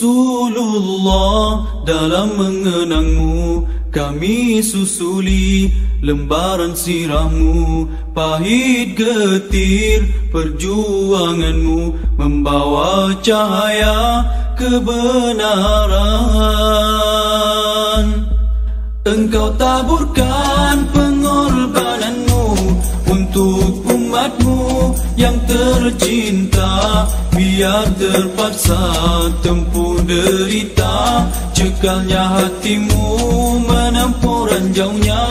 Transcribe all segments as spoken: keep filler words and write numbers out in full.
Rasulullah, dalam mengenangmu kami susuli lembaran sirahmu, pahit getir perjuanganmu membawa cahaya kebenaran. Engkau taburkan pengorbananmu untuk umatmu yang tercinta, biar terpaksa tempuh derita, cekalnya hatimu menempuh ranjaunya.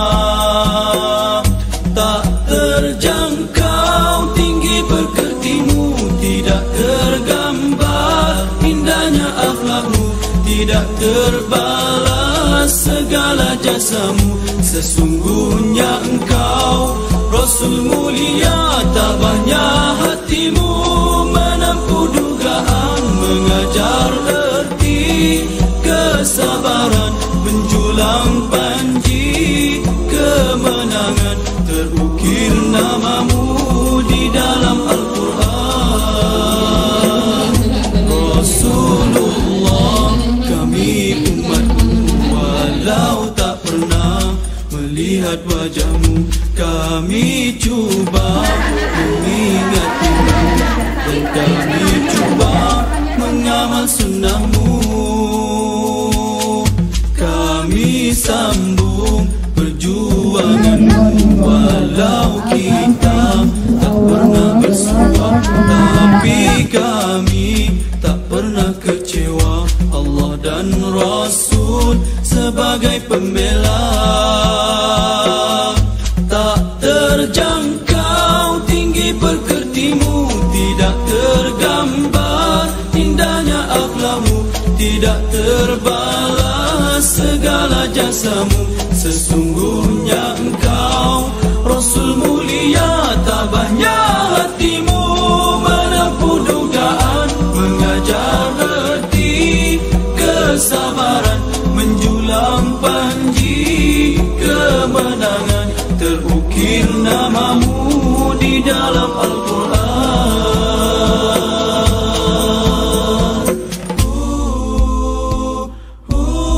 Tak terjangkau tinggi pekertimu, tidak tergambar indahnya akhlakmu, tidak terbalas segala jasamu. Sesungguhnya engkau Rasul mulia, tabahnya hatimu menempuh dugaan, mengajar erti kesabaran, menjulang panji kemenangan, terukir namamu di dalam Al-Quran. Rasulullah, kami umatmu, walau tak pernah melihat wajahmu, kami cuba mengingatimu, dan kami cuba mengamal sunnahmu. Kami sambung perjuanganmu, walau kita tak pernah bersuah, tapi kami tak pernah kecewa. Allah dan Rasul sebagai pembela. Tak terjangkau tinggi pekertimu, tidak tergambar indahnya akhlakmu, tidak terbalas segala jasamu. Sesungguhnya engkau Rasul mulia, tabahnya hatimu menempuh dugaan, mengajar erti kesabaran, menjulang panji kemenangan, terukir namamu di dalam Al-Quran. uh,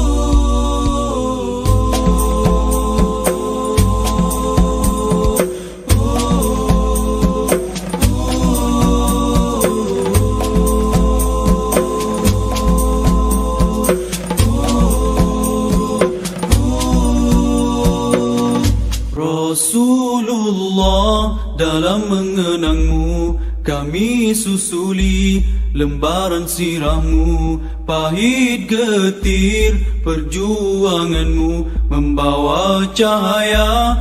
Rasulullah, dalam mengenangmu kami susuli lembaran sirahmu, pahit getir perjuanganmu membawa cahaya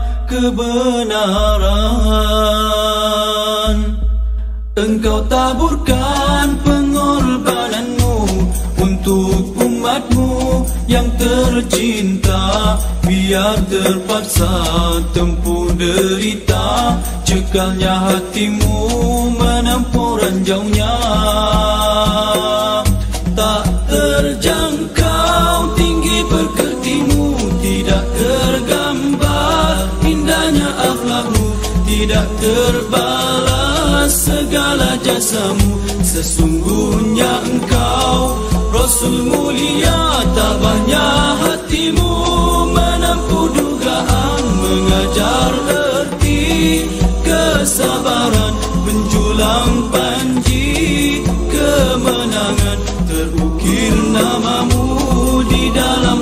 kebenaran. Engkau taburkan pengorbananmu untuk umatmu yang tercinta, biar terpaksa tempuh derita, cekalnya hatimu menempuh ranjaunya. Tak terjangkau tinggi pekertimu, tidak tergambar indahnya akhlakmu, tidak terbalas segala jasamu. Sesungguhnya engkau Rasul mulia, tabahnya hatimu menempuh dugaan, mengajar erti kesabaran, menjulang panji kemenangan, terukir namamu di dalam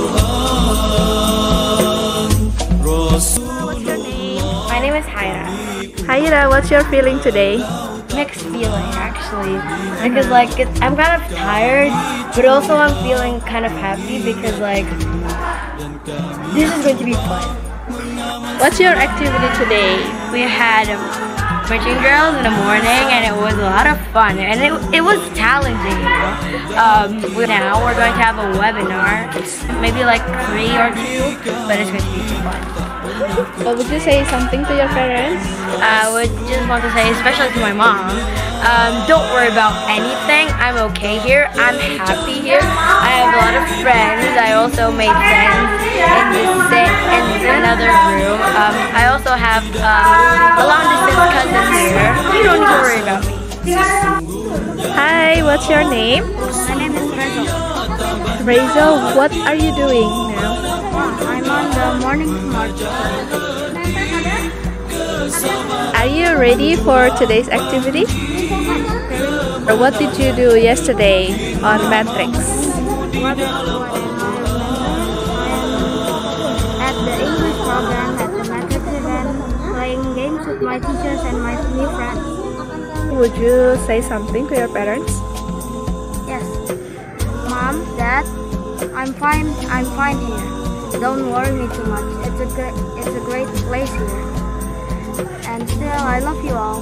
Al-Quran. Rasulullah. My name is Haira. Haira, what's your feeling today? Mixed feeling actually, because like it's, I'm kind of tired, but also I'm feeling kind of happy because like this is going to be fun. What's your activity today? We had um, marching drills in the morning, and it was a lot of fun, and it, it was challenging, you know. Um, now we're going to have a webinar, maybe like three or two, but it's going to be fun. Well, would you say something to your parents? I would just want to say, especially to my mom, um, don't worry about anything. I'm okay here. I'm happy here. I have a lot of friends. I also made friends in this in another room. Um, I also have um, a long distance cousin here. You don't need to worry about me. Hi, what's your name? My name is Rezo. Razel, what are you doing now? I'm on the morning smart. Are you ready for today's activity? Or what did you do yesterday on Matrix? At the English program at the Matrix event, playing games with my teachers and my new friends. Would you say something to your parents? Yes. Mom, Dad, I'm fine. I'm fine here. Don't worry me too much. It's a great, it's a great place here. And still, I love you all.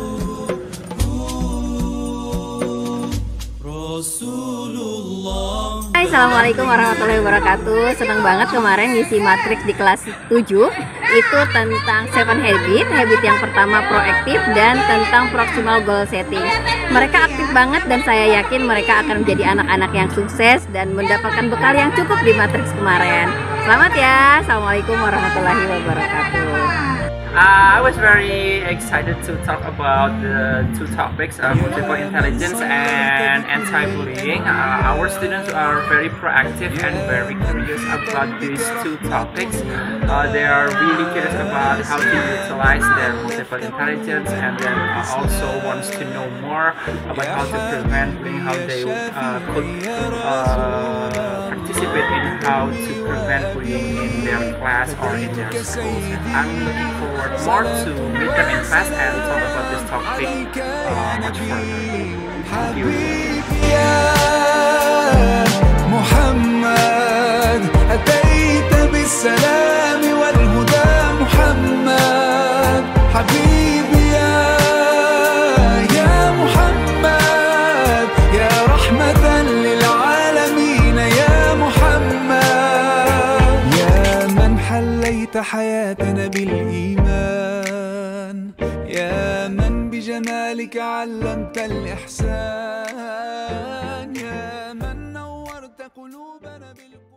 Hai, assalamualaikum warahmatullahi wabarakatuh. Senang banget kemarin ngisi matriks di kelas tujuh. Itu tentang seven habit. Habit yang pertama proaktif dan tentang proximal goal setting. Mereka aktif banget dan saya yakin mereka akan menjadi anak-anak yang sukses dan mendapatkan bekal yang cukup di matriks kemarin. Selamat ya. Assalamualaikum warahmatullahi wabarakatuh. Uh, I was very excited to talk about the two topics, uh, multiple intelligence and anti-bullying. Uh, our students are very proactive and very curious about these two topics. Uh, they are really curious about how to utilize their multiple intelligence, and then uh, also wants to know more about how to prevent bullying, how they uh, could uh, participate in how to prevent bullying in their class or in their schools. I'm looking forward more to meet them in class and talk about this topic uh, much further. Thank you. محمد أتيت بالسلام والهدى محمد حبيبي يا يا محمد يا رحمة للعالمين يا محمد يا من حليت حياتنا بالإيمان يا من بجمالك علمت الإحسان يا من نورت قلوبنا بالقرآن.